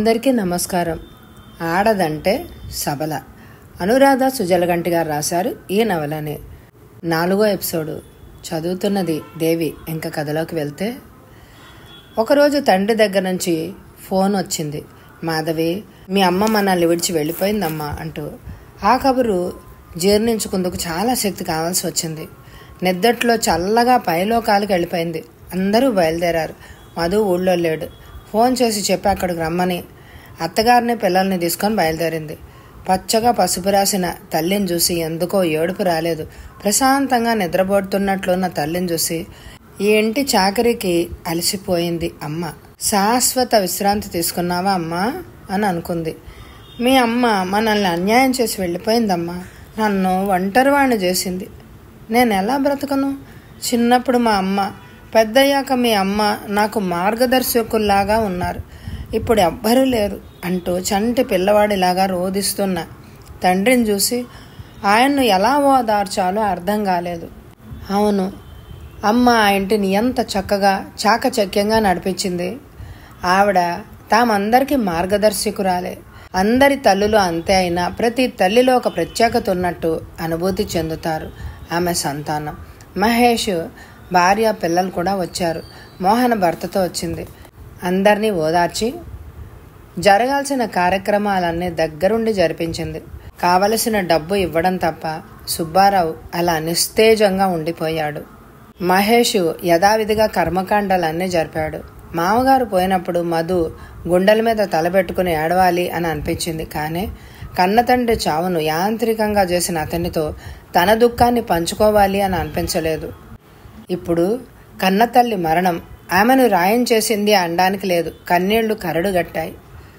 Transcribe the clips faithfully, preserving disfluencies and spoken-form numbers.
అందరికీ నమస్కారం. ఆడదంటే సబల. అనురాధ సుజలగంటి గారు రాశారు ఈ నవలని. నాలుగో ఎపిసోడు చదువుతున్నది దేవి. ఇంకా కథలోకి వెళ్తే, ఒకరోజు తండ్రి దగ్గర నుంచి ఫోన్ వచ్చింది. మాధవి, మీ అమ్మ మనల్ని విడిచి వెళ్ళిపోయిందమ్మా అంటూ. ఆ కబురు జీర్ణించుకుందుకు చాలా శక్తి కావాల్సి వచ్చింది. నిద్దట్లో చల్లగా పైలోకాలకు వెళ్ళిపోయింది. అందరూ బయలుదేరారు. మధు ఊళ్ళో లేడు. ఫోన్ చేసి చెప్పి అక్కడికి రమ్మని అత్తగారిని పిల్లల్ని తీసుకొని బయలుదేరింది. పచ్చగా పసుపు రాసిన తల్లిని చూసి ఎందుకో ఏడుపు రాలేదు. ప్రశాంతంగా నిద్రపోతున్నట్లున్న తల్లిని చూసి ఈ ఇంటి చాకరీకి అలసిపోయింది అమ్మ. శాశ్వత విశ్రాంతి తీసుకున్నావా అమ్మా అని అనుకుంది. మీ అమ్మ మనల్ని అన్యాయం చేసి వెళ్ళిపోయిందమ్మా. నన్ను ఒంటరివాణ్ణి చేసింది. నేను ఎలా బ్రతకను? చిన్నప్పుడు మా అమ్మ, పెద్దయ్యాక మీ అమ్మ నాకు మార్గదర్శకుల్లాగా ఉన్నారు. ఇప్పుడు ఎవ్వరూ లేరు అంటూ చంటి పిల్లవాడిలాగా రోధిస్తున్న తండ్రిని చూసి ఆయన్ను ఎలా ఓదార్చాలో అర్థం కాలేదు. అవును, అమ్మ ఆ ఇంటిని ఎంత చక్కగా చాకచక్యంగా నడిపించింది. ఆవిడ తామందరికీ మార్గదర్శకురాలే. అందరి తల్లులు అంతే అయినా ప్రతి తల్లిలో ఒక ప్రత్యేకత ఉన్నట్టు అనుభూతి చెందుతారు ఆమె సంతానం. మహేష్ భార్య పిల్లలు కూడా వచ్చారు. మోహన భర్తతో వచ్చింది. అందరినీ ఓదార్చి జరగాల్సిన కార్యక్రమాలన్నీ దగ్గరుండి జరిపించింది. కావలసిన డబ్బు ఇవ్వడం తప్ప సుబ్బారావు అలా నిస్తేజంగా ఉండిపోయాడు. మహేష్ యథావిధిగా కర్మకాండాలన్నీ జరిపాడు. మామగారు పోయినప్పుడు మధు గుండెల మీద తలబెట్టుకుని ఏడవాలి అని అనిపించింది. కానీ కన్నతండ్రి చావును యాంత్రికంగా చేసిన అతనితో తన దుఃఖాన్ని పంచుకోవాలి అని అనిపించలేదు. ఇప్పుడు కన్నతల్లి మరణం ఆమెను రాయం చేసింది అనడానికి లేదు. కన్నీళ్లు కరడుగట్టాయి.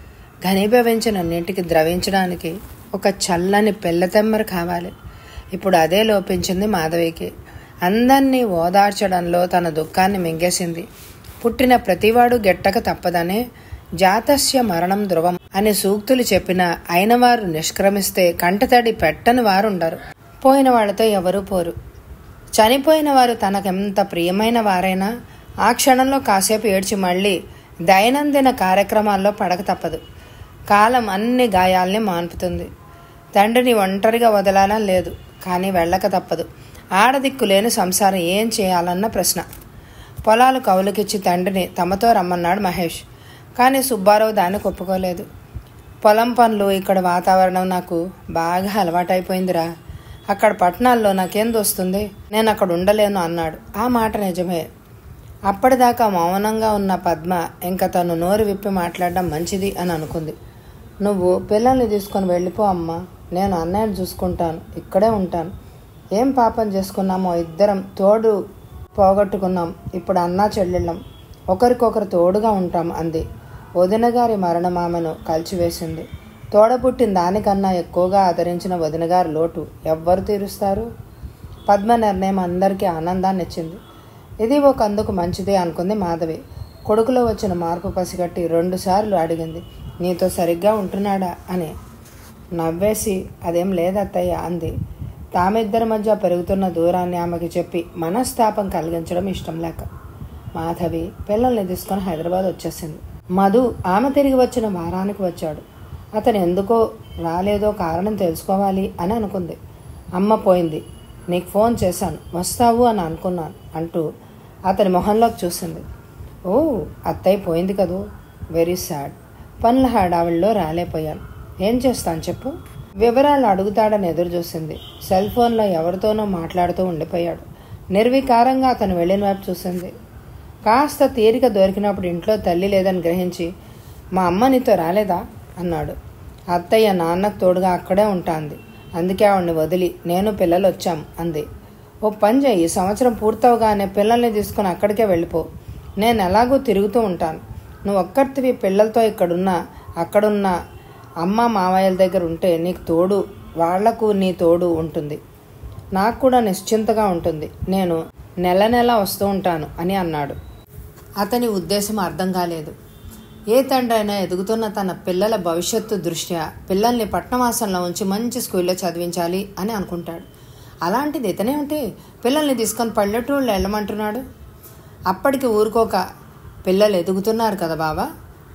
ఘనీభవించిన నీటికి ద్రవించడానికి ఒక చల్లని పెళ్ళతెమ్మర కావాలి. ఇప్పుడు అదే లోపించింది మాధవికి. అందర్నీ ఓదార్చడంలో తన దుఃఖాన్ని మింగేసింది. పుట్టిన ప్రతివాడు గెట్టక తప్పదనే జాతస్య మరణం ధ్రువం అని సూక్తులు చెప్పినా అయినవారు నిష్క్రమిస్తే కంటతడి పెట్టని వారుండరు. పోయిన వాళ్లతో ఎవరూ పోరు. చనిపోయిన వారు తనకెంత ప్రియమైన వారైనా ఆ క్షణంలో కాసేపు ఏడ్చి మళ్ళీ దైనందిన కార్యక్రమాల్లో పడక తప్పదు. కాలం అన్ని గాయాల్ని మాన్పుతుంది. తండ్రిని ఒంటరిగా వదలాలని లేదు, కానీ వెళ్ళక తప్పదు. ఆడదిక్కు లేని సంసారం ఏం చేయాలన్న ప్రశ్న. పొలాలు కౌలుకిచ్చి తండ్రిని తమతో రమ్మన్నాడు మహేష్. కానీ సుబ్బారావు దానికి ఒప్పుకోలేదు. పొలం పనులు, ఇక్కడ వాతావరణం నాకు బాగా అలవాటైపోయిందిరా. అక్కడ పట్టణాల్లో నాకేం దోస్తుంది, నేను అక్కడ ఉండలేను అన్నాడు. ఆ మాట నిజమే. అప్పటిదాకా మౌనంగా ఉన్న పద్మ ఇంకా తను నోరు విప్పి మాట్లాడడం మంచిది అని అనుకుంది. నువ్వు పిల్లల్ని తీసుకొని వెళ్ళిపో అమ్మా, నేను అన్నయ్యను చూసుకుంటాను, ఇక్కడే ఉంటాను. ఏం పాపం చేసుకున్నామో, ఇద్దరం తోడు పోగొట్టుకున్నాం. ఇప్పుడు అన్నా చెల్లెళ్ళం, ఒకరికొకరు తోడుగా ఉంటాం అంది. వదినగారి మరణం ఆమెను కలిచివేసింది. తోడబుట్టిన దానికన్నా ఎక్కువగా ఆదరించిన వదినగారి లోటు ఎవ్వరు తీరుస్తారు? పద్మ నిర్ణయం అందరికీ ఆనందాన్ని ఇచ్చింది. ఇది ఒక అందుకు మంచిదే అనుకుంది మాధవి. కొడుకులో వచ్చిన మార్పు పసిగట్టి రెండుసార్లు అడిగింది, నీతో సరిగ్గా ఉంటున్నాడా అని. నవ్వేసి అదేం లేదత్తయ్య అంది. తామిద్దరి మధ్య పెరుగుతున్న దూరాన్ని ఆమెకి చెప్పి మనస్తాపం కలిగించడం ఇష్టం లేక మాధవి పిల్లల్ని తీసుకొని హైదరాబాద్ వచ్చేసింది. మధు ఆమె తిరిగి వచ్చిన వారానికి వచ్చాడు. అతను ఎందుకో రాలేదో కారణం తెలుసుకోవాలి అని అనుకుంది. అమ్మ పోయింది, నీకు ఫోన్ చేశాను, వస్తావు అని అనుకున్నాను అంటూ అతని మొహంలోకి చూసింది. ఓ, అత్తయ్య పోయింది కదూ, వెరీ సాడ్. పనుల హడావిడిలో రాలేపోయాను. ఏం చేస్తాను చెప్పు. వివరాలు అడుగుతాడని ఎదురు చూసింది. సెల్ ఫోన్లో ఎవరితోనో మాట్లాడుతూ ఉండిపోయాడు. నిర్వికారంగా అతను వెళ్ళిన వైపు చూసింది. కాస్త తీరిక దొరికినప్పుడు ఇంట్లో తల్లి లేదని గ్రహించి, మా అమ్మ నీతో రాలేదా అన్నాడు. అత్తయ్య నాన్నకు తోడుగా అక్కడే ఉంటాంది, అందుకే ఆవిడ్ని వదిలి నేను పిల్లలు వచ్చాం అంది. ఓ పని చేయి, ఈ సంవత్సరం పూర్తవగానే పిల్లల్ని తీసుకుని అక్కడికే వెళ్ళిపో. నేను ఎలాగూ తిరుగుతూ ఉంటాను. నువ్వు ఒక్కరివి పిల్లలతో ఇక్కడున్నా అక్కడున్నా అమ్మ మావయ్యల దగ్గర ఉంటే నీకు తోడు, వాళ్లకు నీ తోడు ఉంటుంది. నాకు కూడా నిశ్చింతగా ఉంటుంది. నేను నెల నెల వస్తూ ఉంటాను అని అన్నాడు. అతని ఉద్దేశం అర్థం కాలేదు. ఏ తండ్రి అయినా ఎదుగుతున్న తన పిల్లల భవిష్యత్తు దృష్ట్యా పిల్లల్ని పట్టణవాసంలో ఉంచి మంచి స్కూల్లో చదివించాలి అని అనుకుంటాడు. అలాంటిది ఇతనేమిటి పిల్లల్ని తీసుకొని పల్లెటూళ్ళు వెళ్ళమంటున్నాడు? అప్పటికి ఊరుకోక, పిల్లలు ఎదుగుతున్నారు కదా బావా,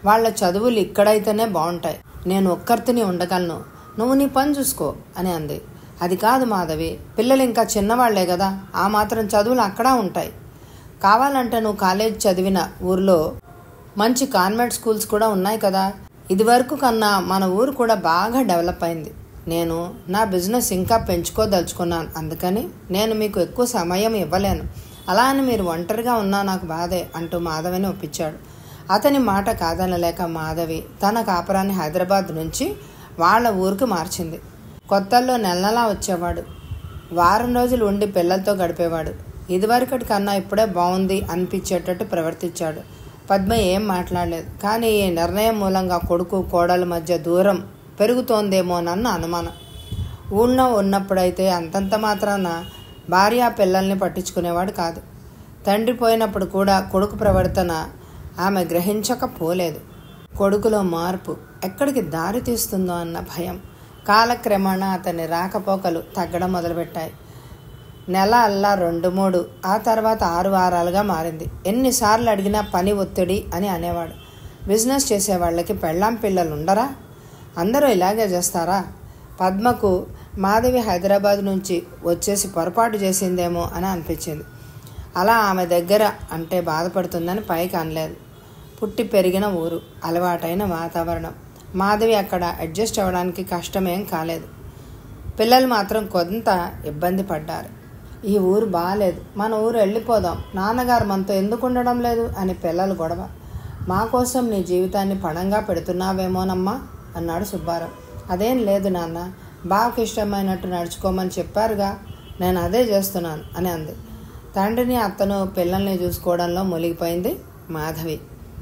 వాళ్ళ చదువులు ఇక్కడైతేనే బాగుంటాయి, నేను ఒక్కరితిని ఉండగలను, నువ్వు నీ పని చూసుకో అని అంది. అది కాదు మాధవి, పిల్లలు ఇంకా చిన్నవాళ్లే కదా, ఆ మాత్రం చదువులు అక్కడ ఉంటాయి. కావాలంటే నువ్వు కాలేజ్ చదివిన ఊర్లో మంచి కాన్వెంట్ స్కూల్స్ కూడా ఉన్నాయి కదా. ఇదివరకు కన్నా మన ఊరు కూడా బాగా డెవలప్ అయింది. నేను నా బిజినెస్ ఇంకా పెంచుకోదలుచుకున్నాను, అందుకని నేను మీకు ఎక్కువ సమయం ఇవ్వలేను. అలా అని మీరు ఒంటరిగా ఉన్నా నాకు బాధే అంటూ మాధవిని ఒప్పించాడు. అతని మాట కాదనలేక మాధవి తన కాపురాన్ని హైదరాబాద్ నుంచి వాళ్ళ ఊరికి మార్చింది. కొత్తల్లో నెల నెలా వచ్చేవాడు. వారం రోజులు ఉండి పిల్లలతో గడిపేవాడు. ఇదివరకటి కన్నా ఇప్పుడే బాగుంది అనిపించేటట్టు ప్రవర్తించాడు. పద్మ ఏం మాట్లాడలేదు. కానీ ఈ నిర్ణయం మూలంగా కొడుకు కోడల మధ్య దూరం పెరుగుతోందేమోనన్న అనుమానం. ఊళ్ళో ఉన్నప్పుడైతే అంతంత మాత్రాన భార్య పిల్లల్ని పట్టించుకునేవాడు కాదు. తండ్రి పోయినప్పుడు కూడా కొడుకు ప్రవర్తన ఆమె గ్రహించకపోలేదు. కొడుకులో మార్పు ఎక్కడికి దారి తీస్తుందో అన్న భయం. కాలక్రమేణా అతని రాకపోకలు తగ్గడం మొదలుపెట్టాయి. నెల అల్లా రెండు మూడు, ఆ తర్వాత ఆరు వారాలుగా మారింది. ఎన్నిసార్లు అడిగినా పని ఒత్తిడి అని అనేవాడు. బిజినెస్ చేసే వాళ్ళకి పెళ్ళాం పిల్లలు ఉండరా? అందరూ ఇలాగే చేస్తారా? పద్మకు మాధవి హైదరాబాద్ నుంచి వచ్చేసి పొరపాటు చేసిందేమో అని అనిపించింది. అలా ఆమె దగ్గర అంటే బాధపడుతుందని పైకి అనలేదు. పుట్టి పెరిగిన ఊరు, అలవాటైన వాతావరణం. మాధవి అక్కడ అడ్జస్ట్ అవ్వడానికి కష్టమేం కాలేదు. పిల్లలు మాత్రం కొంత ఇబ్బంది పడ్డారు. ఈ ఊరు బాగాలేదు, మన ఊరు వెళ్ళిపోదాం, నాన్నగారు మనతో ఎందుకు ఉండడం లేదు అని పిల్లలు గొడవ. మా కోసం నీ జీవితాన్ని పణంగా పెడుతున్నావేమోనమ్మా అన్నాడు సుబ్బారావు. అదేం లేదు నాన్న, బావకి ఇష్టమైనట్టు నడుచుకోమని చెప్పారుగా, నేను అదే చేస్తున్నాను అని అంది. తండ్రిని అత్తను పిల్లల్ని చూసుకోవడంలో మునిగిపోయింది మాధవి.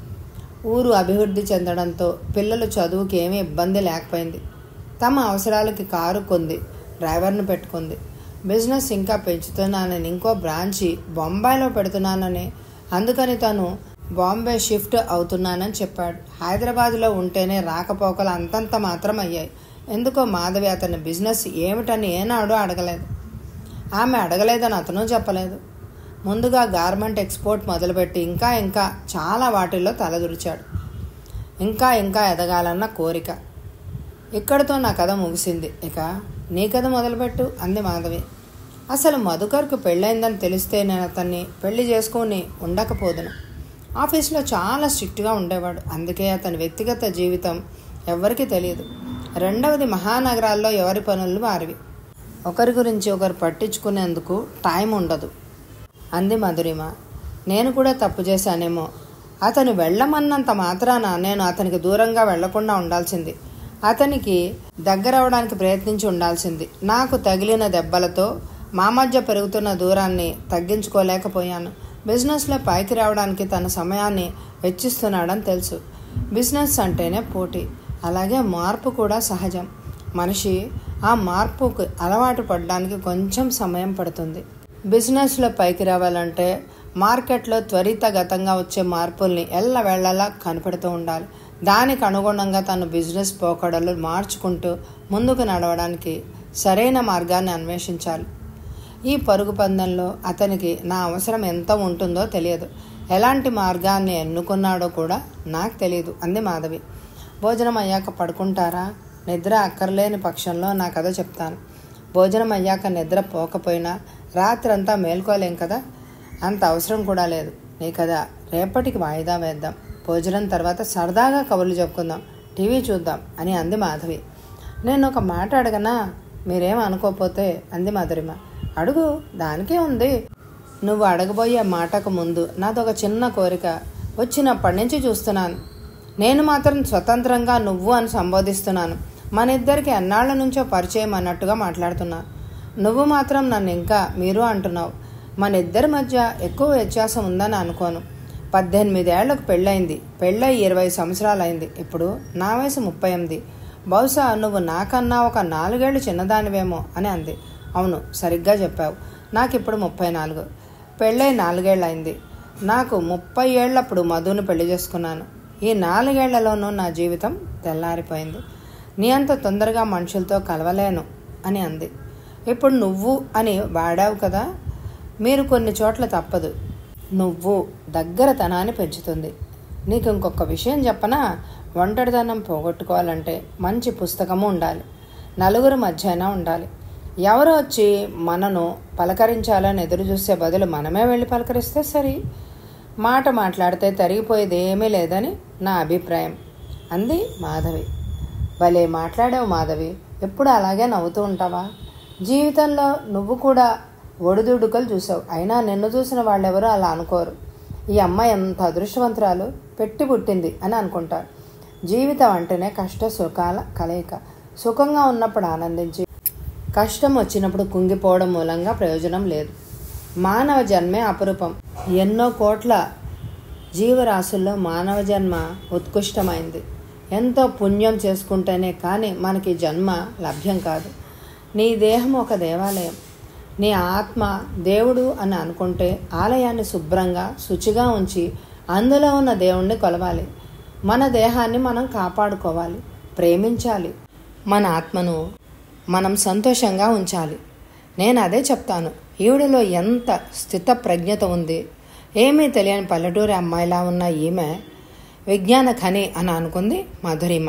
ఊరు అభివృద్ధి చెందడంతో పిల్లలు చదువుకి ఏమీ ఇబ్బంది లేకపోయింది. తమ అవసరాలకి కారు కొంది, డ్రైవర్ను పెట్టుకుంది. బిజినెస్ ఇంకా పెంచుతున్నానని, ఇంకో బ్రాంచి బొంబాయిలో పెడుతున్నానని, అందుకని తను బాంబే షిఫ్ట్ అవుతున్నానని చెప్పాడు. హైదరాబాద్లో ఉంటేనే రాకపోకలు అంతంత మాత్రం అయ్యాయి. ఎందుకో మాధవి అతని బిజినెస్ ఏమిటని ఏనాడో అడగలేదు. ఆమె అడగలేదని అతను చెప్పలేదు. ముందుగా గార్మెంట్ ఎక్స్పోర్ట్ మొదలుపెట్టి ఇంకా ఇంకా చాలా వాటిల్లో తలదూర్చాడు. ఇంకా ఇంకా ఎదగాలన్న కోరిక. ఇక్కడితో నా కథ ముగిసింది, ఇక నీ కథ మొదలుపెట్టు అంది మాధవి. అసలు మధుకర్కు పెళ్ళైందని తెలిస్తే నేను అతన్ని పెళ్లి చేసుకుని ఉండకపోదును. ఆఫీస్లో చాలా స్ట్రిక్ట్గా ఉండేవాడు, అందుకే అతని వ్యక్తిగత జీవితం ఎవరికీ తెలియదు. రెండవది, మహానగరాల్లో ఎవరి పనులు వారివి, ఒకరి గురించి ఒకరు పట్టించుకునేందుకు టైం ఉండదు అంది మధురిమ. నేను కూడా తప్పు చేశానేమో. అతను వెళ్ళమన్నంత మాత్రాన నేను అతనికి దూరంగా వెళ్లకుండా ఉండాల్సింది, అతనికి దగ్గరవడానికి ప్రయత్నించి ఉండాల్సింది. నాకు తగిలిన దెబ్బలతో మా మధ్య పెరుగుతున్న దూరాన్ని తగ్గించుకోలేకపోయాను. బిజినెస్లో పైకి రావడానికి తన సమయాన్ని వెచ్చిస్తున్నాడని తెలుసు. బిజినెస్ అంటేనే పోటీ, అలాగే మార్పు కూడా సహజం. మనిషి ఆ మార్పుకు అలవాటు పడడానికి కొంచెం సమయం పడుతుంది. బిజినెస్లో పైకి రావాలంటే మార్కెట్లో త్వరితగతంగా వచ్చే మార్పుల్ని ఎల్లవేళలా కనిపెడుతూ ఉండాలి. దానికి అనుగుణంగా తను బిజినెస్ పోకడలు మార్చుకుంటూ ముందుకు నడవడానికి సరైన మార్గాన్ని అన్వేషించాలి. ఈ పరుగు పందెంలో అతనికి నా అవసరం ఎంత ఉంటుందో తెలియదు. ఎలాంటి మార్గాన్ని ఎన్నుకున్నాడో కూడా నాకు తెలియదు అంది మాధవి. భోజనం అయ్యాక పడుకుంటారా? నిద్ర అక్కర్లేని పక్షంలో నా కథ చెప్తాను. భోజనం అయ్యాక నిద్ర పోకపోయినా రాత్రంతా మేల్కోలేం కదా, అంత అవసరం కూడా లేదు. నీ కథ రేపటికి వాయిదా వేద్దాం. భోజనం తర్వాత సరదాగా కబుర్లు చెప్పుకుందాం, టీవీ చూద్దాం అని అంది మాధవి. నేను ఒక మాట అడగనా, మీరేం అనుకోపోతే అంది మధురిమ. అడుగు, దానికే ఉంది. నువ్వు అడగబోయే మాటకు ముందు నాదొక చిన్న కోరిక వచ్చినప్పటి నుంచి చూస్తున్నాను. నేను మాత్రం స్వతంత్రంగా నువ్వు అని సంబోధిస్తున్నాను. మన ఇద్దరికి ఎన్నాళ్ల నుంచో పరిచయం అన్నట్టుగా మాట్లాడుతున్నాను. నువ్వు మాత్రం నన్ను ఇంకా మీరు అంటున్నావు. మన ఇద్దరి మధ్య ఎక్కువ వ్యత్యాసం ఉందని అనుకోను. పద్దెనిమిదేళ్లకు పెళ్ళయింది, పెళ్ళై ఇరవై సంవత్సరాలు అయింది. ఇప్పుడు నా వయసు ముప్పై ఎనిమిది. బహుశా నువ్వు నాకన్నా ఒక నాలుగేళ్లు చిన్నదానివేమో అని అంది. అవును, సరిగ్గా చెప్పావు. నాకు ఇప్పుడు ముప్పై నాలుగు. పెళ్ళై నాలుగేళ్ళు అయింది. నాకు ముప్పై ఏళ్లప్పుడు మధుని పెళ్లి చేసుకున్నాను. ఈ నాలుగేళ్లలోనూ నా జీవితం తెల్లారిపోయింది. నీ అంత తొందరగా మనుషులతో కలవలేను అని అంది. ఇప్పుడు నువ్వు అని వాడావు కదా, మీరు కొన్ని చోట్ల తప్పదు. నువ్వు దగ్గరతనాన్ని పెంచుతుంది. నీకు ఇంకొక విషయం చెప్పనా, ఒంటరిదనం పోగొట్టుకోవాలంటే మంచి పుస్తకము ఉండాలి, నలుగురు మధ్యన ఉండాలి. ఎవరు వచ్చి మనను పలకరించాలని ఎదురు చూసే బదులు మనమే వెళ్ళి పలకరిస్తే సరి. మాట మాట్లాడితే తరిగిపోయేది ఏమీ లేదని నా అభిప్రాయం అంది మాధవి. భలే మాట్లాడావు మాధవి, ఎప్పుడు అలాగే నవ్వుతూ ఉంటావా? జీవితంలో నువ్వు కూడా ఒడిదుడుకలు చూసావు, అయినా నిన్ను చూసిన వాళ్ళెవరూ అలా అనుకోరు. ఈ అమ్మాయి ఎంత అదృష్టవంతురాలు, పెట్టి పుట్టింది అని అనుకుంటారు. జీవితం అంటేనే కష్ట సుఖాల కలయిక. సుఖంగా ఉన్నప్పుడు ఆనందించి, కష్టం వచ్చినప్పుడు కుంగిపోవడం మూలంగా ప్రయోజనం లేదు. మానవ జన్మే అపురూపం. ఎన్నో కోట్ల జీవరాశుల్లో మానవ జన్మ ఉత్కృష్టమైంది. ఎంతో పుణ్యం చేసుకుంటేనే కానీ మనకి జన్మ లభ్యం కాదు. నీ దేహం ఒక దేవాలయం. నీ ఆత్మ దేవుడు అని అనుకుంటే ఆలయాన్ని శుభ్రంగా శుచిగా ఉంచి అందులో ఉన్న దేవుణ్ణి కొలవాలి. మన దేహాన్ని మనం కాపాడుకోవాలి, ప్రేమించాలి. మన ఆత్మను మనం సంతోషంగా ఉంచాలి. నేను అదే చెప్తాను. ఈవిడలో ఎంత స్థిత ప్రజ్ఞత ఉంది. ఏమీ తెలియని పల్లెటూరి అమ్మాయిలా ఉన్న ఈమె విజ్ఞాన ఖని అని అనుకుంది మధురిమ.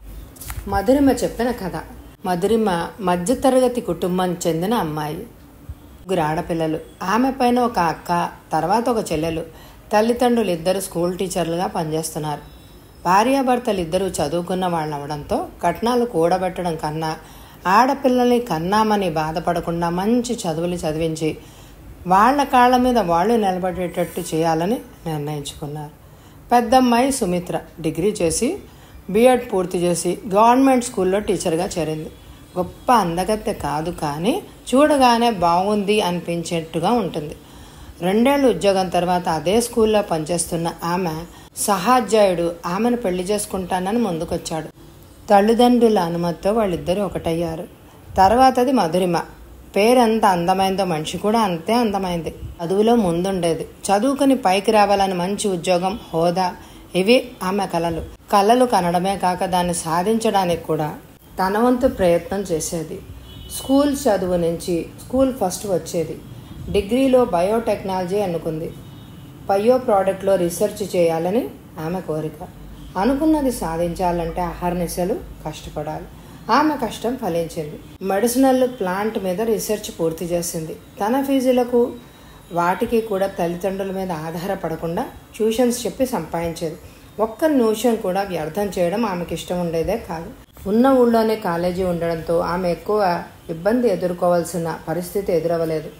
మధురిమ చెప్పిన కథ. మధురిమ మధ్యతరగతి కుటుంబం చెందిన అమ్మాయి. ముగ్గురు ఆడపిల్లలు. ఆమె పైన ఒక అక్క, తర్వాత ఒక చెల్లెలు. తల్లిదండ్రులు ఇద్దరు స్కూల్ టీచర్లుగా పనిచేస్తున్నారు. భార్యాభర్తలు ఇద్దరూ చదువుకున్న వాళ్ళు అవడంతో కట్నాలు కూడబెట్టడం కన్నా ఆడపిల్లల్ని కన్నామని బాధపడకుండా మంచి చదువులు చదివించి వాళ్ల కాళ్ళ మీద వాళ్ళు నిలబడేటట్టు చేయాలని నిర్ణయించుకున్నారు. పెద్దమ్మాయి సుమిత్ర డిగ్రీ చేసి బీఎడ్ పూర్తి చేసి గవర్నమెంట్ స్కూల్లో టీచర్గా చేరింది. గొప్ప అందగత్తె కాదు, కానీ చూడగానే బాగుంది అనిపించేట్టుగా ఉంటుంది. రెండేళ్ళు ఉద్యోగం తర్వాత అదే స్కూల్లో పనిచేస్తున్న ఆమె సహాధ్యాయుడు ఆమెను పెళ్లి చేసుకుంటానని ముందుకొచ్చాడు. తల్లిదండ్రుల అనుమతితో వాళ్ళిద్దరూ ఒకటయ్యారు. తర్వాతది మధురిమ. పేరెంత అందమైందో మనిషి కూడా అంతే అందమైంది. చదువులో ముందుండేది. చదువుకుని పైకి రావాలని మంచి ఉద్యోగం, హోదా ఇవి ఆమె కలలు. కలలు కనడమే కాక దాన్ని సాధించడానికి కూడా తన వంతు ప్రయత్నం చేసేది. స్కూల్ చదువు నుంచి స్కూల్ ఫస్ట్ వచ్చేది. డిగ్రీలో బయోటెక్నాలజీ అనుకుంది. బయో ప్రోడక్ట్లో రీసెర్చ్ చేయాలని ఆమె కోరిక. అనుకున్నది సాధించాలంటే అహర్నిశలు కష్టపడాలి. ఆమె కష్టం ఫలించింది. మెడిసినల్ ప్లాంట్ మీద రీసెర్చ్ పూర్తి చేసింది. తన ఫీజులకు వాటికి కూడా తల్లిదండ్రుల మీద ఆధారపడకుండా ట్యూషన్స్ చెప్పి సంపాదించేది. ఒక్క నిమిషం కూడా వ్యర్థం చేయడం ఆమెకి ఇష్టం ఉండేదే కాదు. ఉన్న ఊళ్ళోనే కాలేజీ ఉండడంతో ఆమె ఎక్కువ ఇబ్బంది ఎదుర్కోవాల్సిన పరిస్థితి ఎదురవ్వలేదు.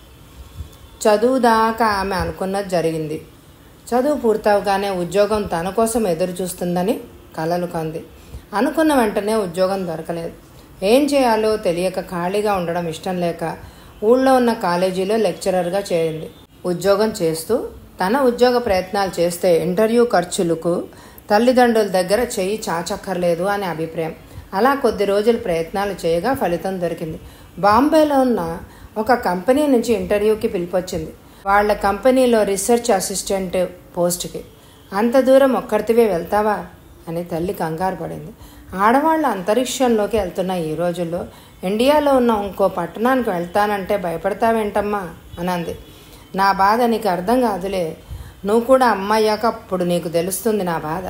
చదువు దాకా ఆమె అనుకున్నది జరిగింది. చదువు పూర్తవగానే ఉద్యోగం తన కోసం ఎదురు చూస్తుందని కలలు కంది. అనుకున్న వెంటనే ఉద్యోగం దొరకలేదు. ఏం చేయాలో తెలియక ఖాళీగా ఉండడం ఇష్టం లేక ఊళ్ళో ఉన్న కాలేజీలో లెక్చరర్గా చేరింది. ఉద్యోగం చేస్తూ తన ఉద్యోగ ప్రయత్నాలు చేస్తే ఇంటర్వ్యూ ఖర్చులకు తల్లిదండ్రుల దగ్గర చెయ్యి చాచక్కర్లేదు అనే అభిప్రాయం. అలా కొద్ది రోజులు ప్రయత్నాలు చేయగా ఫలితం దొరికింది. బాంబేలో ఉన్న ఒక కంపెనీ నుంచి ఇంటర్వ్యూకి పిలిపొచ్చింది. వాళ్ళ కంపెనీలో రీసెర్చ్ అసిస్టెంట్ పోస్ట్కి. అంత దూరం ఒక్కరితివే వెళ్తావా అని తల్లి కంగారు పడింది. ఆడవాళ్ళు అంతరిక్షంలోకి వెళ్తున్న ఈ రోజుల్లో ఇండియాలో ఉన్న ఇంకో పట్టణానికి వెళ్తానంటే భయపడతావేంటమ్మా అని అంది. నా బాధ నీకు అర్థం కాదులే, నువ్వు కూడా అమ్మాయ్యాక అప్పుడు నీకు తెలుస్తుంది నా బాధ.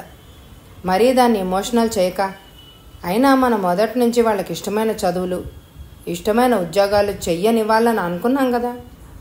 మరీ దాన్ని ఎమోషనల్ చేయక. అయినా మన మొదటి నుంచి వాళ్ళకి ఇష్టమైన చదువులు, ఇష్టమైన ఉద్యోగాలు చెయ్యనివ్వాలని అనుకున్నాం కదా.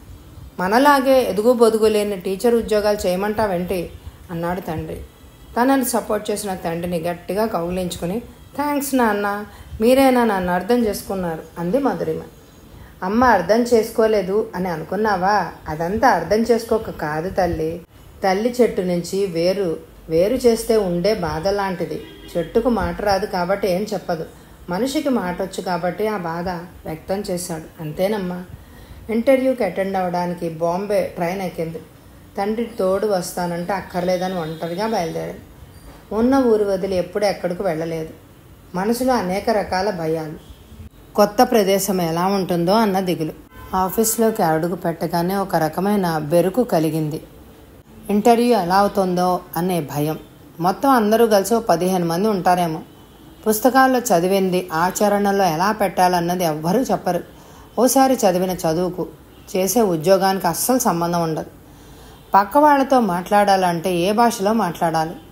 మనలాగే ఎదుగు బొదుగు లేని టీచర్ ఉద్యోగాలు చేయమంటావేంటి అన్నాడు తండ్రి. తనని సపోర్ట్ చేసిన తండ్రిని గట్టిగా కౌగిలించుకుని, థ్యాంక్స్ నాన్న, మీరేనా నన్ను అర్థం చేసుకున్నారు అంది మధురిమ. అమ్మ అర్థం చేసుకోలేదు అని అనుకున్నావా? అదంతా అర్థం చేసుకోక కాదు తల్లి. తల్లి చెట్టు నుంచి వేరు వేరు చేస్తే ఉండే బాధ లాంటిది. చెట్టుకు మాట రాదు కాబట్టి ఏం చెప్పదు, మనిషికి మాట వచ్చు కాబట్టి ఆ బాధ వ్యక్తం చేశాడు. అంతేనమ్మా. ఇంటర్వ్యూకి అటెండ్ అవ్వడానికి బాంబే ట్రైన్ ఎక్కింది. తండ్రి తోడు వస్తానంటే అక్కర్లేదని ఒంటరిగా బయలుదేరాడు. ఉన్న ఊరు వదిలి ఎప్పుడు ఎక్కడికి వెళ్ళలేదు. మనసులో అనేక రకాల భయాలు. కొత్త ప్రదేశం ఎలా ఉంటుందో అన్న దిగులు. ఆఫీస్లోకి అడుగు పెట్టగానే ఒక రకమైన బెరుకు కలిగింది. ఇంటర్వ్యూ ఎలా అవుతుందో అనే భయం. మొత్తం అందరూ కలిసి ఓ పదిహేను మంది ఉంటారేమో. పుస్తకాల్లో చదివింది ఆచరణలో ఎలా పెట్టాలన్నది ఎవ్వరూ చెప్పరు. ఓసారి చదివిన చదువుకు చేసే ఉద్యోగానికి అస్సలు సంబంధం ఉండదు. పక్క వాళ్ళతో మాట్లాడాలంటే ఏ భాషలో మాట్లాడాలి?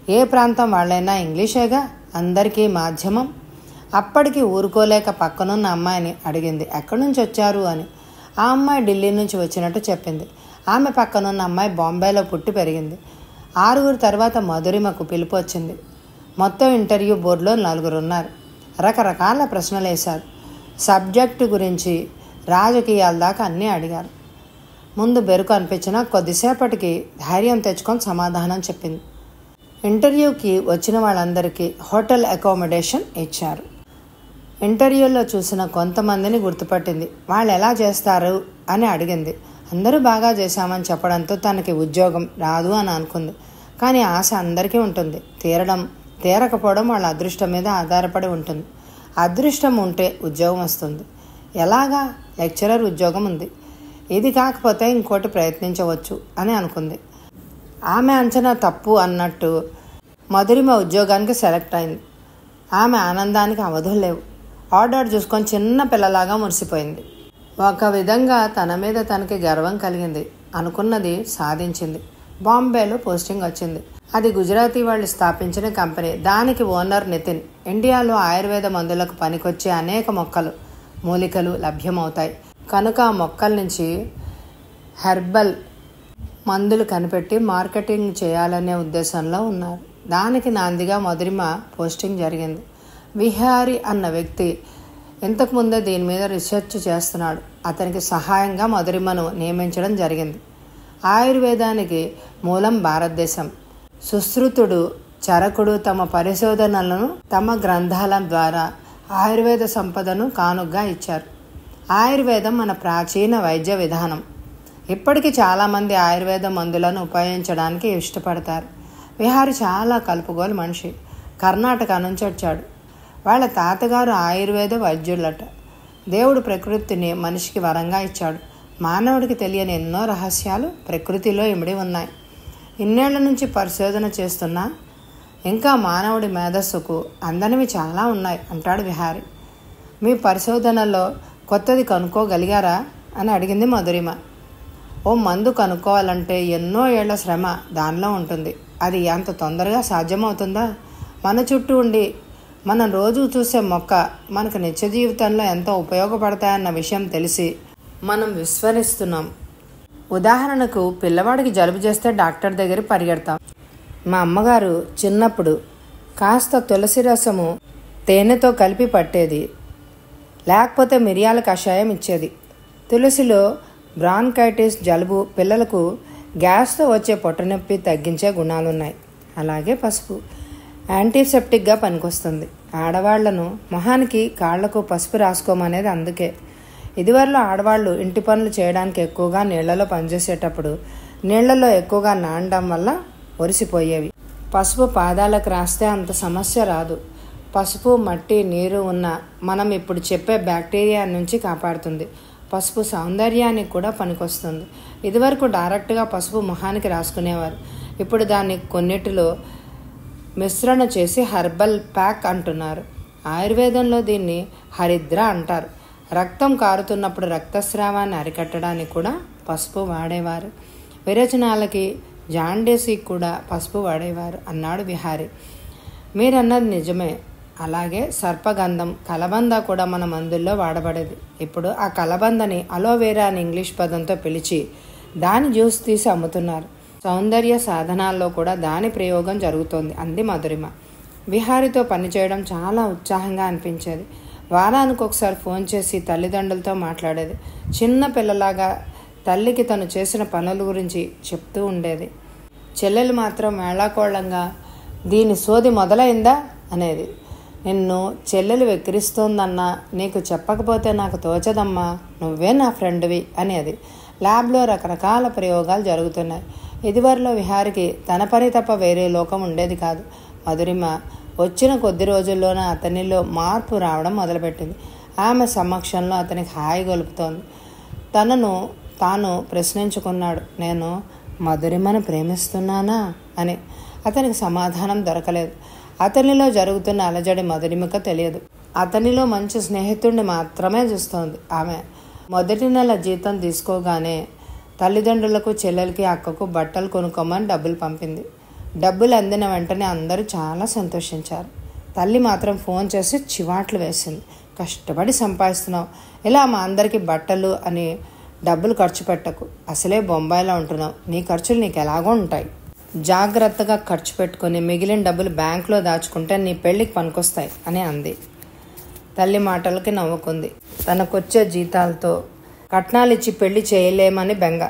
ఏ ప్రాంతం వాళ్ళైనా ఇంగ్లీషేగా అందరికీ మాధ్యమం. అప్పటికి ఊరుకోలేక పక్కనున్న అమ్మాయిని అడిగింది ఎక్కడి నుంచి వచ్చారు అని. ఆ అమ్మాయి ఢిల్లీ నుంచి వచ్చినట్టు చెప్పింది. ఆమె పక్కనున్న అమ్మాయి బాంబేలో పుట్టి పెరిగింది. ఆరుగురు తర్వాత మధురిమకు పిలుపు వచ్చింది. మొత్తం ఇంటర్వ్యూ బోర్డులో నలుగురు ఉన్నారు. రకరకాల ప్రశ్నలు వేశారు. సబ్జెక్టు గురించి రాజకీయాల దాకా అన్నీ అడిగారు. ముందు బెరుకు అనిపించినా కొద్దిసేపటికి ధైర్యం తెచ్చుకొని సమాధానం చెప్పింది. ఇంటర్వ్యూకి వచ్చిన వాళ్ళందరికీ హోటల్ అకామిడేషన్ ఇచ్చారు. ఇంటర్వ్యూలో చూసిన కొంతమందిని గుర్తుపట్టింది. వాళ్ళు ఎలా చేస్తారు అని అడిగింది. అందరూ బాగా చేశామని చెప్పడంతో తనకి ఉద్యోగం రాదు అని అనుకుంది. కానీ ఆశ అందరికీ ఉంటుంది. తీరడం తీరకపోవడం వాళ్ళ అదృష్టం మీద ఆధారపడి ఉంటుంది. అదృష్టం ఉంటే ఉద్యోగం వస్తుంది. ఎలాగా? లెక్చరర్ ఉద్యోగం ఉంది. ఇది కాకపోతే ఇంకోటి ప్రయత్నించవచ్చు అని అనుకుంది. ఆమె అంచనా తప్పు అన్నట్టు మధురిమ ఉద్యోగానికి సెలెక్ట్ అయింది. ఆమె ఆనందానికి అవధులు లేవు. ఆర్డర్ చూసుకొని చిన్న పిల్లలాగా మురిసిపోయింది. ఒక విధంగా తన మీద తనకి గర్వం కలిగింది. అనుకున్నది సాధించింది. బాంబేలో పోస్టింగ్ వచ్చింది. అది గుజరాతీ వాళ్ళు స్థాపించిన కంపెనీ. దానికి ఓనర్ నితిన్. ఇండియాలో ఆయుర్వేద మందులకు పనికొచ్చే అనేక మొక్కలు మూలికలు లభ్యమవుతాయి కనుక ఆ మొక్కల నుంచి హెర్బల్ మందులు కనిపెట్టి మార్కెటింగ్ చేయాలనే ఉద్దేశంలో ఉన్నారు. దానికి నాందిగా మధురిమ పోస్టింగ్ జరిగింది. విహారి అన్న వ్యక్తి ఇంతకుముందే దీని మీద రీసెర్చ్ చేస్తున్నాడు. అతనికి సహాయంగా మధురిమను నియమించడం జరిగింది. ఆయుర్వేదానికి మూలం భారతదేశం. సుశ్రుతుడు చరకుడు తమ పరిశోధనలను తమ గ్రంథాల ద్వారా ఆయుర్వేద సంపదను కానుగ్గా ఇచ్చారు. ఆయుర్వేదం మన ప్రాచీన వైద్య విధానం. ఇప్పటికీ చాలామంది ఆయుర్వేద మందులను ఉపయోగించడానికి ఇష్టపడతారు. విహారి చాలా కలుపుగోలు మనిషి. కర్ణాటక నుంచి వచ్చాడు. వాళ్ళ తాతగారు ఆయుర్వేద వైద్యులట. దేవుడు ప్రకృతిని మనిషికి వరంగా ఇచ్చాడు. మానవుడికి తెలియని ఎన్నో రహస్యాలు ప్రకృతిలో ఇమిడి ఉన్నాయి. ఇన్నేళ్ల నుంచి పరిశోధన చేస్తున్నా ఇంకా మానవుడి మేధస్సుకు అందనివి చాలా ఉన్నాయి అంటాడు విహారి. మీ పరిశోధనలో కొత్తది కనుక్కోగలిగారా అని అడిగింది మధురిమ. ఓ మందు కనుక్కోవాలంటే ఎన్నో ఏళ్ల శ్రమ దానిలో ఉంటుంది. అది అంత తొందరగా సాధ్యమవుతుందా? మన చుట్టూ ఉండి మనం రోజు చూసే మొక్క మనకు నిత్య జీవితంలో ఎంతో ఉపయోగపడతాయన్న విషయం తెలిసి మనం విస్మరిస్తున్నాం. ఉదాహరణకు పిల్లవాడికి జలుబు చేస్తే డాక్టర్ దగ్గర పరిగెడతాం. మా అమ్మగారు చిన్నప్పుడు కాస్త తులసి రసము తేనెతో కలిపి పట్టేది, లేకపోతే మిరియాల కషాయం ఇచ్చేది. తులసిలో బ్రాన్కైటిస్ జలుబు పిల్లలకు గ్యాస్తో వచ్చే పొట్టనొప్పి తగ్గించే గుణాలున్నాయి. అలాగే పసుపు యాంటీసెప్టిక్గా పనికొస్తుంది. ఆడవాళ్లను మొహానికి కాళ్లకు పసుపు రాసుకోమనేది అందుకే. ఇదివరలో ఆడవాళ్ళు ఇంటి పనులు చేయడానికి ఎక్కువగా నీళ్లలో పనిచేసేటప్పుడు నీళ్లలో ఎక్కువగా నానడం వల్ల ఒరిసిపోయేవి. పసుపు పాదాలకు రాస్తే అంత సమస్య రాదు. పసుపు మట్టి నీరు ఉన్న మనం ఇప్పుడు చెప్పే బ్యాక్టీరియా నుంచి కాపాడుతుంది. పసుపు సౌందర్యానికి కూడా పనికొస్తుంది. ఇదివరకు డైరెక్ట్గా పసుపు మొహానికి రాసుకునేవారు. ఇప్పుడు దాన్ని కొన్నిటిలో మిశ్రణ చేసి హెర్బల్ ప్యాక్ అంటున్నారు. ఆయుర్వేదంలో దీన్ని హరిద్ర అంటారు. రక్తం కారుతున్నప్పుడు రక్తస్రావాన్ని అరికట్టడానికి కూడా పసుపు వాడేవారు. విరేచనాలకి జాండీస్కి కూడా పసుపు వాడేవారు అన్నాడు విహారి. మీరన్నది నిజమే. అలాగే సర్పగంధం కలబంద కూడా మన మందుల్లో వాడబడేది. ఇప్పుడు ఆ కలబందని అలోవేరా అని ఇంగ్లీష్ పదంతో పిలిచి దాని జ్యూస్ తీసి అమ్ముతున్నారు. సౌందర్య సాధనాల్లో కూడా దాని ప్రయోగం జరుగుతోంది అంది మధురిమ. విహారితో పనిచేయడం చాలా ఉత్సాహంగా అనిపించేది. వారానికి ఒకసారి ఫోన్ చేసి తల్లిదండ్రులతో మాట్లాడేది. చిన్న పిల్లలాగా తల్లికి తను చేసిన పనుల గురించి చెప్తూ ఉండేది. చెల్లెలు మాత్రం వేళాకోళంగా దీని సోది మొదలైందా అనేది. నిన్ను చెల్లెలు వెక్కిరిస్తోందన్నా నీకు చెప్పకపోతే నాకు తోచదమ్మా, నువ్వే నా ఫ్రెండ్వి అనేది. ల్యాబ్లో రకరకాల ప్రయోగాలు జరుగుతున్నాయి. ఇదివరలో విహారికి తన పని తప్ప వేరే లోకం ఉండేది కాదు. మధురిమ వచ్చిన కొద్ది రోజుల్లోనే అతనిలో మార్పు రావడం మొదలుపెట్టింది. ఆమె సమక్షంలో అతనికి హాయి గొలుపుతోంది. తనను తాను ప్రశ్నించుకున్నాడు. నేను మధురిమను ప్రేమిస్తున్నానా అని. అతనికి సమాధానం దొరకలేదు. అతనిలో జరుగుతున్న అలజడి మధురిమకు తెలియదు. అతనిలో మంచి స్నేహితుడిని మాత్రమే చూస్తోంది ఆమె. మొదటి నెల జీతం తీసుకోగానే తల్లిదండ్రులకు చెల్లెలకి అక్కకు బట్టలు కొనుక్కోమని డబ్బులు పంపింది. డబ్బులు అందిన వెంటనే అందరూ చాలా సంతోషించారు. తల్లి మాత్రం ఫోన్ చేసి చివాట్లు వేసింది. కష్టపడి సంపాదిస్తున్నావు, ఇలా మా అందరికీ బట్టలు అని డబ్బులు ఖర్చు పెట్టకు. అసలే బొంబాయిలో ఉంటున్నావు, నీ ఖర్చులు నీకు ఎలాగో ఉంటాయి. జాగ్రత్తగా ఖర్చు పెట్టుకొని మిగిలిన డబ్బులు బ్యాంకులో దాచుకుంటే నీ పెళ్ళికి పనికొస్తాయి అని అంది. తల్లి మాటలకి నవ్వుకుంది. తనకొచ్చే జీతాలతో కట్నాలు ఇచ్చి పెళ్లి చేయలేమని బెంగ.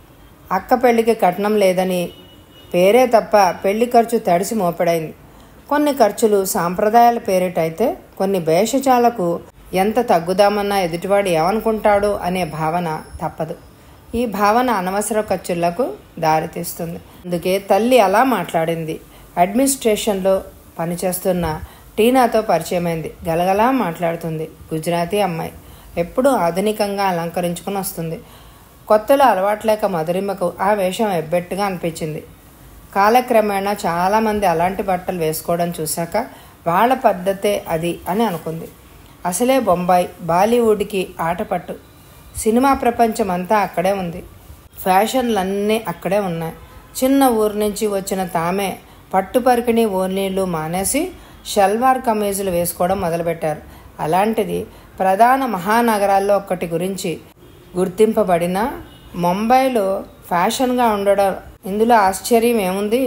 అక్క పెళ్లికి కట్నం లేదని పేరే తప్ప పెళ్లి ఖర్చు తడిసి మోపెడైంది. కొన్ని ఖర్చులు సాంప్రదాయాల పేరిటైతే కొన్ని భేషజాలకు ఎంత తగ్గుదామన్నా ఎదుటివాడు ఏమనుకుంటాడో అనే భావన తప్పదు. ఈ భావన అనవసర ఖర్చులకు దారితీస్తుంది. అందుకే తల్లి అలా మాట్లాడింది. అడ్మినిస్ట్రేషన్లో పనిచేస్తున్న టీనాతో పరిచయమైంది. గలగలా మాట్లాడుతుంది. గుజరాతీ అమ్మాయి, ఎప్పుడూ ఆధునికంగా అలంకరించుకుని వస్తుంది. కొత్తలో అలవాట్లేక మధురిమకు ఆ వేషం ఎబ్బెట్టుగా అనిపించింది. కాలక్రమేణా చాలామంది అలాంటి బట్టలు వేసుకోవడం చూశాక వాళ్ళ పద్ధతే అది అని అనుకుంది. అసలే బొంబాయి బాలీవుడ్కి ఆటపట్టు. సినిమా ప్రపంచం అంతా అక్కడే ఉంది. ఫ్యాషన్లన్నీ అక్కడే ఉన్నాయి. చిన్న ఊరు నుంచి వచ్చిన తామే పట్టుపరికిణి ఓర్నీళ్ళు మానేసి షల్వార్ కమీజులు వేసుకోవడం మొదలుపెట్టారు. అలాంటిది ప్రధాన మహానగరాల్లో ఒక్కటి గురించి గుర్తింపబడిన ముంబైలో ఫ్యాషన్గా ఉండడం ఇందులో ఆశ్చర్యం ఏముంది?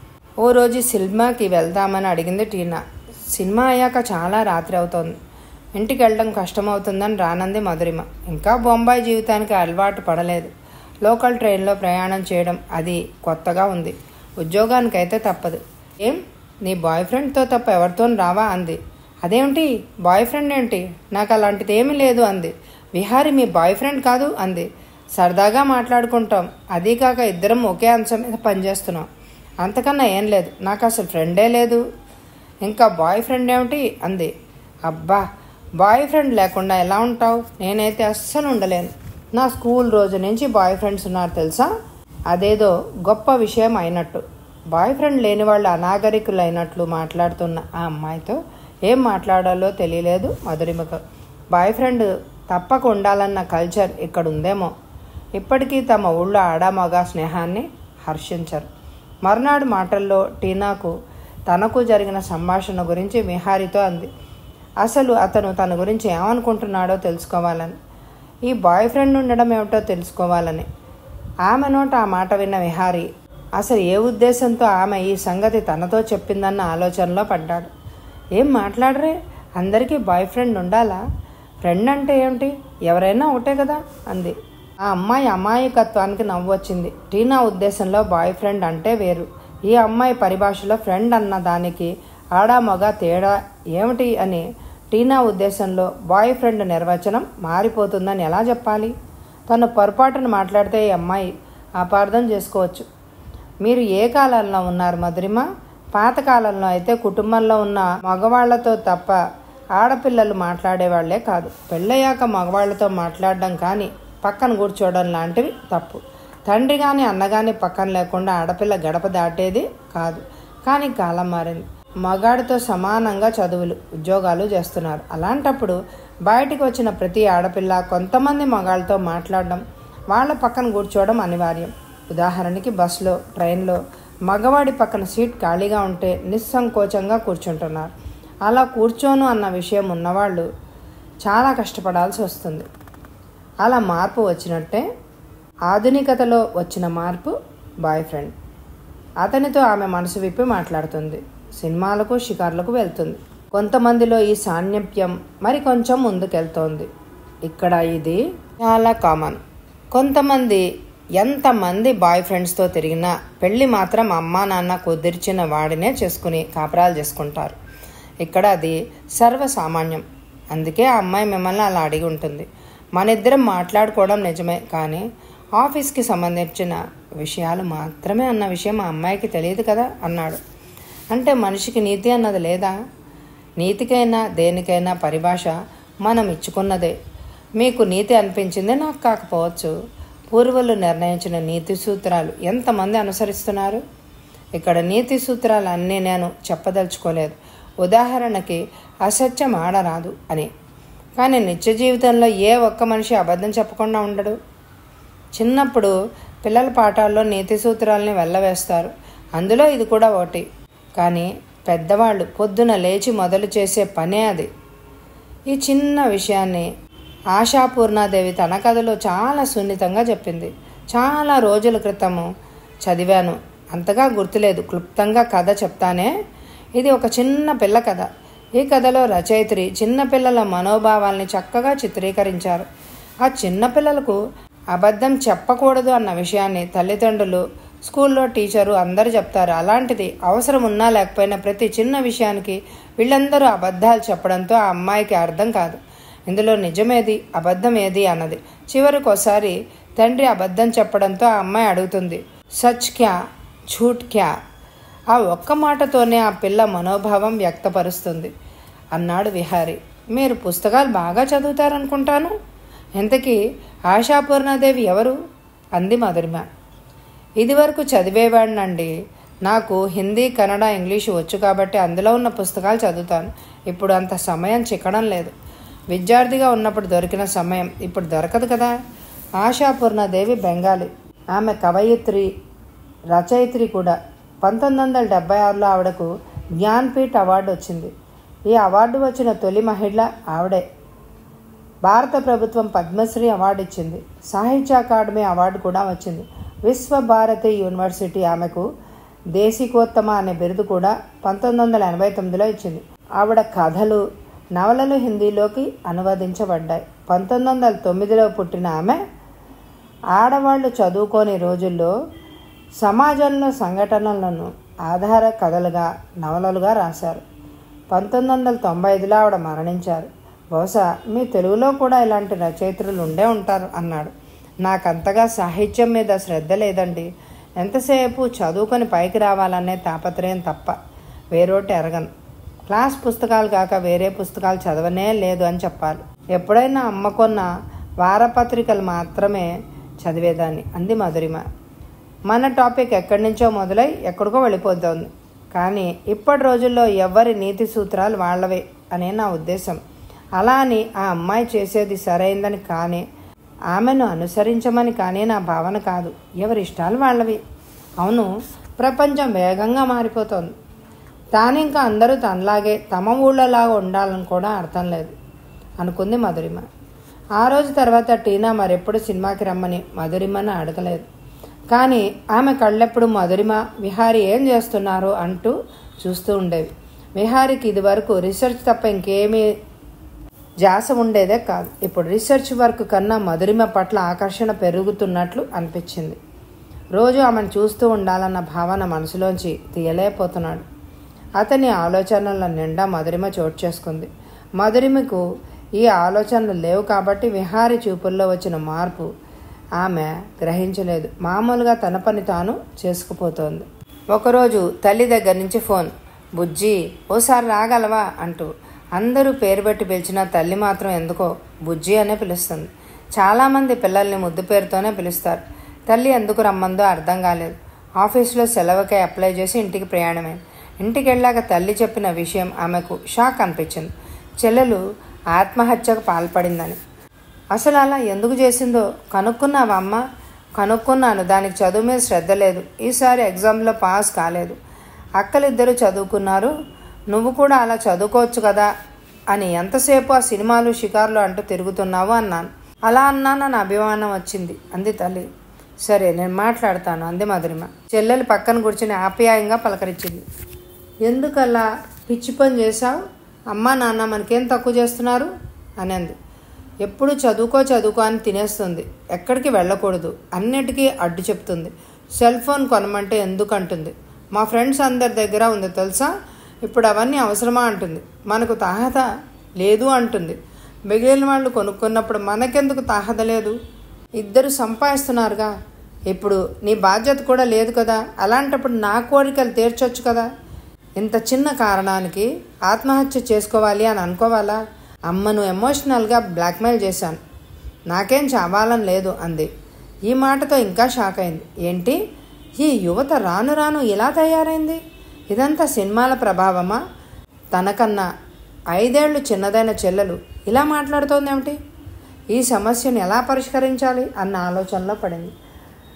ఓ రోజు సినిమాకి వెళ్దామని అడిగింది టీనా. సినిమా అయ్యాక చాలా రాత్రి అవుతోంది, ఇంటికి వెళ్ళడం కష్టమవుతుందని రానంది మధురిమ. ఇంకా బొంబాయి జీవితానికి అలవాటు పడలేదు. లోకల్ ట్రైన్లో ప్రయాణం చేయడం అది కొత్తగా ఉంది. ఉద్యోగానికైతే తప్పదు. ఏం, నీ బాయ్ ఫ్రెండ్తో తప్ప ఎవరితో రావా అంది. అదేమిటి బాయ్ ఫ్రెండ్ ఏంటి, నాకు అలాంటిది ఏమీ లేదు అంది. విహారి మీ బాయ్ ఫ్రెండ్ కాదు అంది. సరదాగా మాట్లాడుకుంటాం, అదీ కాక ఇద్దరం ఒకే అంశం మీద పనిచేస్తున్నాం, అంతకన్నా ఏం లేదు, నాకు అసలు ఫ్రెండే లేదు. ఇంకా బాయ్ ఫ్రెండ్ ఏమిటి అంది. అబ్బా, బాయ్ ఫ్రెండ్ లేకుండా ఎలా ఉంటావు? నేనైతే అస్సలు ఉండలేను. నా స్కూల్ రోజు నుంచి బాయ్ ఫ్రెండ్స్ ఉన్నారు తెలుసా. అదేదో గొప్ప విషయం అయినట్టు. బాయ్ ఫ్రెండ్ లేని వాళ్ళు అనాగరికులు అయినట్లు మాట్లాడుతున్న ఆ అమ్మాయితో ఏం మాట్లాడాలో తెలియలేదు మధురిమకు. బాయ్ ఫ్రెండ్ తప్పక ఉండాలన్న కల్చర్ ఇక్కడ ఉందేమో. ఇప్పటికీ తమ ఊళ్ళో ఆడామగ స్నేహాన్ని హర్షించరు. మర్నాడు మాటల్లో టీనాకు తనకు జరిగిన సంభాషణ గురించి విహారితో అంది. అసలు అతను తన గురించి ఏమనుకుంటున్నాడో తెలుసుకోవాలని, ఈ బాయ్ ఫ్రెండ్ ఉండడం ఏమిటో తెలుసుకోవాలని. ఆమె నోట ఆ మాట విన్న విహారి అసలు ఏ ఉద్దేశంతో ఆమె ఈ సంగతి తనతో చెప్పిందన్న ఆలోచనలో పడ్డాడు. ఏం మాట్లాడరే, అందరికీ బాయ్ ఫ్రెండ్ ఉండాలా? ఫ్రెండ్ అంటే ఏమిటి, ఎవరైనా ఒకటే కదా అంది. ఆ అమ్మాయి అమాయకత్వానికి నవ్వు వచ్చింది. టీనా ఉద్దేశంలో బాయ్ ఫ్రెండ్ అంటే వేరు. ఈ అమ్మాయి పరిభాషలో ఫ్రెండ్ అన్న దానికి ఆడా మగ తేడా ఏమిటి అని టీనా ఉద్దేశంలో బాయ్ ఫ్రెండ్ నిర్వచనం మారిపోతుందని ఎలా చెప్పాలి? తను పొరపాటును మాట్లాడితే ఈ అమ్మాయి అపార్థం చేసుకోవచ్చు. మీరు ఏ కాలంలో ఉన్నారు మధురిమ? పాతకాలంలో అయితే కుటుంబంలో ఉన్న మగవాళ్లతో తప్ప ఆడపిల్లలు మాట్లాడేవాళ్లే కాదు. పెళ్ళయ్యాక మగవాళ్లతో మాట్లాడడం కానీ పక్కన కూర్చోవడం లాంటివి తప్పు. తండ్రి కానీ అన్న కానీ పక్కన లేకుండా ఆడపిల్ల గడప దాటేది కాదు. కానీ కాలం మారింది. మగాడితో సమానంగా చదువులు ఉద్యోగాలు చేస్తున్నారు. అలాంటప్పుడు బయటికి వచ్చిన ప్రతి ఆడపిల్ల కొంతమంది మగాళ్ళతో మాట్లాడడం, వాళ్ళ పక్కన కూర్చోవడం అనివార్యం. ఉదాహరణకి బస్సులో, ట్రైన్లో మగవాడి పక్కన సీట్ ఖాళీగా ఉంటే నిస్సంకోచంగా కూర్చుంటున్నారు. అలా కూర్చోను అన్న విషయం ఉన్నవాళ్ళు చాలా కష్టపడాల్సి వస్తుంది. అలా మార్పు వచ్చినట్టే ఆధునికతలో వచ్చిన మార్పు బాయ్ ఫ్రెండ్. అతనితో ఆమె మనసు విప్పి మాట్లాడుతుంది. సినిమాలకు, షికార్లకు వెళ్తుంది. కొంతమందిలో ఈ సాన్నిధ్యం మరి కొంచెం ముందుకెళ్తోంది. ఇక్కడ ఇది చాలా కామన్. కొంతమంది ఎంతమంది బాయ్ ఫ్రెండ్స్తో తిరిగినా పెళ్ళి మాత్రం అమ్మా నాన్న కుదిర్చిన వాడినే చేసుకుని కాపురాలు చేసుకుంటారు. ఇక్కడ అది సర్వసామాన్యం. అందుకే ఆ అమ్మాయి మిమ్మల్ని అలా అడిగి ఉంటుంది. మన ఇద్దరం మాట్లాడుకోవడం నిజమే, కానీ ఆఫీస్కి సంబంధించిన విషయాలు మాత్రమే అన్న విషయం ఆ అమ్మాయికి తెలియదు కదా అన్నాడు. అంటే మనిషికి నీతి అన్నది లేదా? నీతికైనా దేనికైనా పరిభాష మనం ఇచ్చుకున్నదే. మీకు నీతి అనిపించింది, నాకు కాకపోవచ్చు. పూర్వులు నిర్ణయించిన నీతి సూత్రాలు ఎంతమంది అనుసరిస్తున్నారు? ఇక్కడ నీతి సూత్రాలు అన్నీ నేను చెప్పదలుచుకోలేదు. ఉదాహరణకి అసత్యం ఆడరాదు అని. కానీ నిత్య జీవితంలో ఏ ఒక్క మనిషి అబద్ధం చెప్పకుండా ఉండడు. చిన్నప్పుడు పిల్లల పాఠాల్లో నీతి సూత్రాలని వెళ్ళవేస్తారు. అందులో ఇది కూడా ఒకటి. కానీ పెద్దవాళ్ళు పొద్దున లేచి మొదలు చేసే పనే అది. ఈ చిన్న విషయాన్ని ఆశాపూర్ణాదేవి తన కథలో చాలా సున్నితంగా చెప్పింది. చాలా రోజుల క్రితము చదివాను, అంతగా గుర్తులేదు, క్లుప్తంగా కథ చెప్తానే. ఇది ఒక చిన్న పిల్ల కథ. ఈ కథలో రచయిత్రి చిన్నపిల్లల మనోభావాల్ని చక్కగా చిత్రీకరించారు. ఆ చిన్నపిల్లలకు అబద్ధం చెప్పకూడదు అన్న విషయాన్ని తల్లిదండ్రులు, స్కూల్లో టీచరు అందరూ చెప్తారు. అలాంటిది అవసరం ఉన్నా లేకపోయినా ప్రతి చిన్న విషయానికి వీళ్ళందరూ అబద్ధాలు చెప్పడంతో ఆ అమ్మాయికి అర్థం కాదు ఇందులో నిజమేది అబద్ధం ఏది అన్నది. చివరికి ఒకసారి తండ్రి అబద్ధం చెప్పడంతో ఆ అమ్మాయి అడుగుతుంది, సచ్ క్యా ఝూట్ క్యా? ఆ ఒక్క మాటతోనే ఆ పిల్ల మనోభావం వ్యక్తపరుస్తుంది అన్నాడు విహారీ. మీరు పుస్తకాలు బాగా చదువుతారనుకుంటాను. ఇంతకీ ఆశాపూర్ణాదేవి ఎవరు? అంది మధురిమ. ఇదివరకు చదివేవాడినండి. నాకు హిందీ, కన్నడ, ఇంగ్లీషు వచ్చు కాబట్టి అందులో ఉన్న పుస్తకాలు చదువుతాను. ఇప్పుడు అంత సమయం చిక్కడం లేదు. విద్యార్థిగా ఉన్నప్పుడు దొరికిన సమయం ఇప్పుడు దొరకదు కదా. ఆశాపూర్ణాదేవి బెంగాలీ. ఆమె కవయిత్రి, రచయిత్రి కూడా. పంతొమ్మిది వందల డెబ్బై ఆరులో ఆవిడకు జ్ఞాన్పీఠ్ అవార్డు వచ్చింది. ఈ అవార్డు వచ్చిన తొలి మహిళ ఆవిడే. భారత ప్రభుత్వం పద్మశ్రీ అవార్డు ఇచ్చింది. సాహిత్య అకాడమీ అవార్డు కూడా వచ్చింది. విశ్వభారతి యూనివర్సిటీ ఆమెకు దేశికోత్తమ అనే బిరుదు కూడా పంతొమ్మిది వందల ఎనభై తొమ్మిదిలో ఇచ్చింది. ఆవిడ కథలు, నవలలు హిందీలోకి అనువదించబడ్డాయి. పంతొమ్మిది వందల తొమ్మిదిలో పుట్టిన ఆమె ఆడవాళ్లు చదువుకోని రోజుల్లో సమాజంలో సంఘటనలను ఆధార కథలుగా, నవలలుగా రాశారు. పంతొమ్మిది వందల తొంభై ఐదులో ఆవిడ మరణించారు. బహుశా మీ తెలుగులో కూడా ఇలాంటి రచయిత్రులు ఉండే ఉంటారు అన్నాడు. నాకంతగా సాహిత్యం మీద శ్రద్ధ లేదండి. ఎంతసేపు చదువుకొని పైకి రావాలనే తాపత్రయం తప్ప వేరోటి ఎరగను. క్లాస్ పుస్తకాలు కాక వేరే పుస్తకాలు చదవనే లేదు అని చెప్పాలి. ఎప్పుడైనా అమ్మ కొన్న వారపత్రికలు మాత్రమే చదివేదాన్ని అంది మధురిమ. మన టాపిక్ ఎక్కడి నుంచో మొదలై ఎక్కడికో వెళ్ళిపోతుంది. కానీ ఇప్పటి రోజుల్లో ఎవరి నీతి సూత్రాలు వాళ్ళవే అనే నా ఉద్దేశం. అలా అని ఆ అమ్మాయి చేసేది సరైందని కానీ, ఆమెను అనుసరించమని కానీ నా భావన కాదు. ఎవరి ఇష్టాలు వాళ్ళవి. అవును, ప్రపంచం వేగంగా మారిపోతోంది. తానింకా అందరూ తనలాగే తమ ఊళ్ళలాగా ఉండాలని కూడా అర్థం లేదు అనుకుంది మధురిమ. ఆ రోజు తర్వాత టీనా మరెప్పుడు సినిమాకి రమ్మని మధురిమను అడగలేదు. కానీ ఆమె కళ్ళెప్పుడు మధురిమ, విహారీ ఏం చేస్తున్నారు అంటూ చూస్తూ ఉండేవి. విహారీకి ఇది వరకు రీసెర్చ్ తప్ప ఇంకేమీ జాస ఉండేదే కాదు. ఇప్పుడు రీసెర్చ్ వర్క్ కన్నా మధురిమ పట్ల ఆకర్షణ పెరుగుతున్నట్లు అనిపించింది. రోజు ఆమెను చూస్తూ ఉండాలన్న భావన మనసులోంచి తీయలేకపోతున్నాడు. అతని ఆలోచనల నిండా మధురిమ చోటు చేసుకుంది. మధురిమకు ఈ ఆలోచనలు లేవు కాబట్టి విహారీ చూపుల్లో వచ్చిన మార్పు ఆమె గ్రహించలేదు. మామూలుగా తన పని తాను చేసుకుపోతోంది. ఒకరోజు తల్లి దగ్గర నుంచి ఫోన్. బుజ్జి ఓసారి రాగలవా అంటూ. అందరూ పేరు పెట్టి పిలిచినా తల్లి మాత్రం ఎందుకో బుజ్జి అనే పిలుస్తుంది. చాలామంది పిల్లల్ని ముద్దు పేరుతోనే పిలుస్తారు. తల్లి ఎందుకు రమ్మందో అర్థం కాలేదు. ఆఫీసులో సెలవుకై అప్లై చేసి ఇంటికి ప్రయాణమైంది. ఇంటికి వెళ్ళాక తల్లి చెప్పిన విషయం ఆమెకు షాక్ అనిపించింది. చెల్లెలు ఆత్మహత్యకు పాల్పడిందని. అసలు అలా ఎందుకు చేసిందో కనుక్కున్నావా అమ్మ? కనుక్కున్నాను. దానికి చదువు మీద శ్రద్ధ లేదు. ఈసారి ఎగ్జామ్లో పాస్ కాలేదు. అక్కలిద్దరూ చదువుకున్నారు, నువ్వు కూడా అలా చదువుకోవచ్చు కదా అని ఎంతసేపు ఆ సినిమాలు, షికార్లు అంటూ తిరుగుతున్నావు అన్నాను. అలా అన్నానని అభిమానం వచ్చింది అంది తల్లి. సరే నేను మాట్లాడతాను అంది మధురిమ. చెల్లెలు పక్కన కూర్చుని ఆప్యాయంగా పలకరించింది. ఎందుకలా పిచ్చి పని చేశావు? అమ్మా నాన్న మనకేం తక్కువ చేస్తున్నారు అనేది. ఎప్పుడు చదువుకో చదువుకో అని తినేస్తుంది. ఎక్కడికి వెళ్ళకూడదు, అన్నిటికీ అడ్డు చెప్తుంది. సెల్ ఫోన్ కొనమంటే ఎందుకు అంటుంది. మా ఫ్రెండ్స్ అందరి దగ్గర ఉంది తెలుసా, ఇప్పుడు అవన్నీ అవసరమా అంటుంది. మనకు తాహత లేదు అంటుంది. మిగిలిన వాళ్ళు కొనుక్కున్నప్పుడు మనకెందుకు తాహత లేదు? ఇద్దరు సంపాదిస్తున్నారుగా. ఇప్పుడు నీ బాధ్యత కూడా లేదు కదా. అలాంటప్పుడు నా కోరికలు తీర్చొచ్చు కదా. ఇంత చిన్న కారణానికి ఆత్మహత్య చేసుకోవాలి అని అనుకోవాలా? అమ్మను ఎమోషనల్గా బ్లాక్మెయిల్ చేశాను. నాకేం చావాలని లేదు అంది. ఈ మాటతో ఇంకా షాక్ అయింది. ఏంటి, ఈ యువత రాను రాను ఇలా తయారైంది? ఇదంతా సినిమాల ప్రభావమా? తనకన్నా ఐదేళ్లు చిన్నదైన చెల్లెలు ఇలా మాట్లాడుతోందేమిటి? ఈ సమస్యను ఎలా పరిష్కరించాలి అన్న ఆలోచనలో పడింది.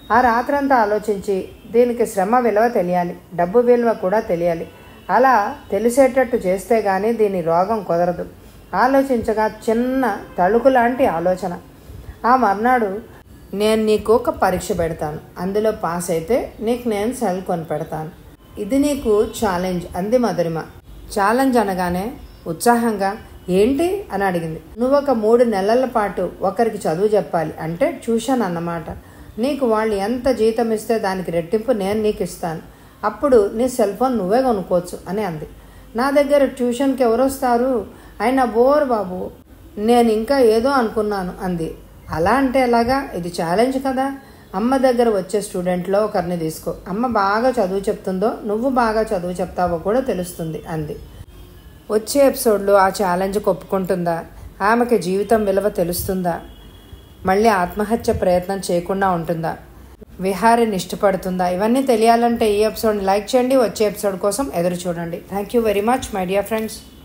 ఆ రాత్రంతా ఆలోచించి దీనికి శ్రమ విలువ తెలియాలి, డబ్బు విలువ కూడా తెలియాలి. అలా తెలిసేటట్టు చేస్తే కానీ దీని రోగం కుదరదు. ఆలోచించగా చిన్న తళుకు లాంటి ఆలోచన. ఆ మర్నాడు, నేను నీకు ఒక పరీక్ష పెడతాను, అందులో పాస్ అయితే నీకు నేను సెల్ కొని పెడతాను. ఇది నీకు ఛాలెంజ్ అంది మధురిమ. ఛాలెంజ్ అనగానే ఉత్సాహంగా ఏంటి అని అడిగింది. నువ్వు ఒక మూడు నెలల పాటు ఒకరికి చదువు చెప్పాలి, అంటే ట్యూషన్ అన్నమాట. నీకు వాళ్ళు ఎంత జీతం ఇస్తే దానికి రెట్టింపు నేను నీకు ఇస్తాను. అప్పుడు నీ సెల్ ఫోన్ నువ్వే కొనుక్కోవచ్చు అని అంది. నా దగ్గర ట్యూషన్కి ఎవరు వస్తారు? అయినా బోర్ బాబు, నేను ఇంకా ఏదో అనుకున్నాను అంది. అలా అంటే ఎలాగా? ఇది ఛాలెంజ్ కదా. అమ్మ దగ్గర వచ్చే స్టూడెంట్లో ఒకరిని తీసుకో. అమ్మ బాగా చదువు చెప్తుందో నువ్వు బాగా చదువు చెప్తావో కూడా తెలుస్తుంది అంది. వచ్చే ఎపిసోడ్లో ఆ ఛాలెంజ్ ఒప్పుకుంటుందా? ఆమెకి జీవితం విలువ తెలుస్తుందా? మళ్ళీ ఆత్మహత్య ప్రయత్నం చేయకుండా ఉంటుందా? విహారిని ఇష్టపడుతుందా? ఇవన్నీ తెలియాలంటే ఈ ఎపిసోడ్ని లైక్ చేయండి. వచ్చే ఎపిసోడ్ కోసం ఎదురు చూడండి. Thank you very much my dear friends.